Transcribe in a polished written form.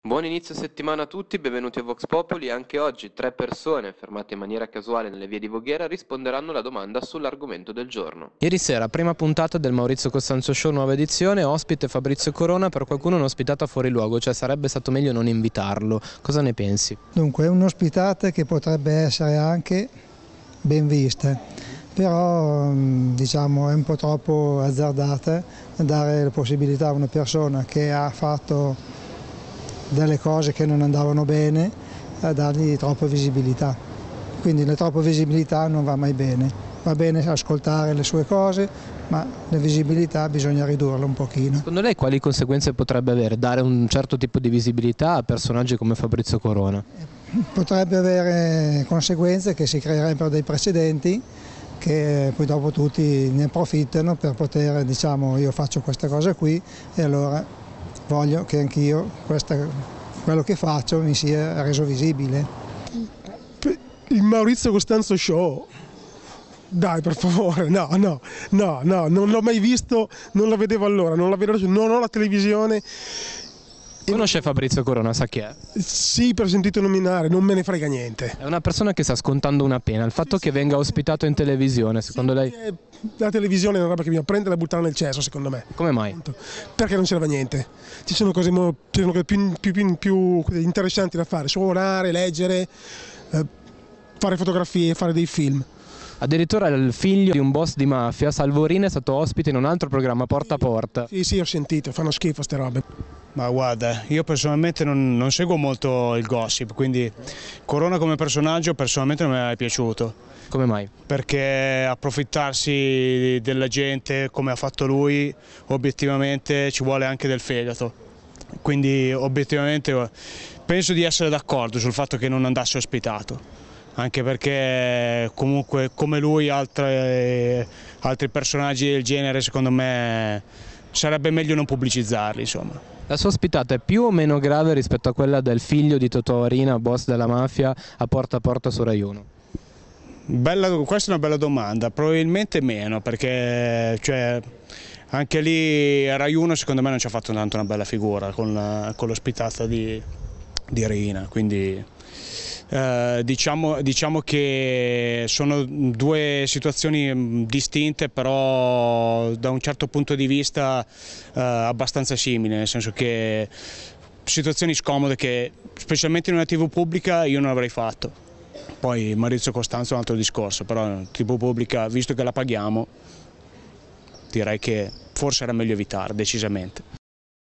Buon inizio settimana a tutti, benvenuti a Vox Populi. Anche oggi 3 persone, fermate in maniera casuale nelle vie di Voghera, risponderanno alla domanda sull'argomento del giorno. Ieri sera, prima puntata del Maurizio Costanzo Show, nuova edizione, ospite Fabrizio Corona, per qualcuno un'ospitata fuori luogo, cioè sarebbe stato meglio non invitarlo. Cosa ne pensi? Dunque è un'ospitata che potrebbe essere anche ben vista, però diciamo è un po' troppo azzardata dare la possibilità a una persona che ha fatto delle cose che non andavano bene a dargli troppa visibilità. Quindi la troppa visibilità non va mai bene. Va bene ascoltare le sue cose, ma la visibilità bisogna ridurla un pochino. Secondo lei quali conseguenze potrebbe avere dare un certo tipo di visibilità a personaggi come Fabrizio Corona? Potrebbe avere conseguenze che si creerebbero dei precedenti che poi dopo tutti ne approfittano per poter, diciamo, io faccio questa cosa qui e allora voglio che anch'io quello che faccio mi sia reso visibile. Il Maurizio Costanzo Show, dai per favore, no, non l'ho mai visto, non la vedevo allora, non la vedo adesso, non ho la televisione. Conosce Fabrizio Corona, sa chi è? Sì, per sentito nominare, non me ne frega niente. È una persona che sta scontando una pena, il fatto che venga ospitato in televisione, secondo lei? La televisione è una roba che bisogna prendere e buttarla nel cesso, secondo me. Come mai? Perché non serve a niente. Ci sono cose più interessanti da fare, suonare, leggere, fare fotografie, fare dei film. Addirittura il figlio di un boss di mafia, Salvorini, è stato ospite in un altro programma, Porta a Porta. Sì, ho sentito, fanno schifo ste robe. Ma guarda, io personalmente non seguo molto il gossip, quindi Corona come personaggio personalmente non mi è mai piaciuto. Come mai? Perché approfittarsi della gente come ha fatto lui, obiettivamente ci vuole anche del fegato. Quindi obiettivamente penso di essere d'accordo sul fatto che non andasse ospitato, anche perché comunque come lui altri personaggi del genere secondo me sarebbe meglio non pubblicizzarli, insomma. La sua ospitata è più o meno grave rispetto a quella del figlio di Totò Riina, boss della mafia, a Porta su Rai 1? Questa è una bella domanda, probabilmente meno, perché anche lì Rai 1 secondo me non ci ha fatto tanto una bella figura con l'ospitata di Riina, quindi diciamo che sono due situazioni distinte, però da un certo punto di vista abbastanza simili, nel senso che situazioni scomode che specialmente in una TV pubblica io non avrei fatto. Poi Maurizio Costanzo è un altro discorso, però in TV pubblica, visto che la paghiamo, direi che forse era meglio evitare, decisamente.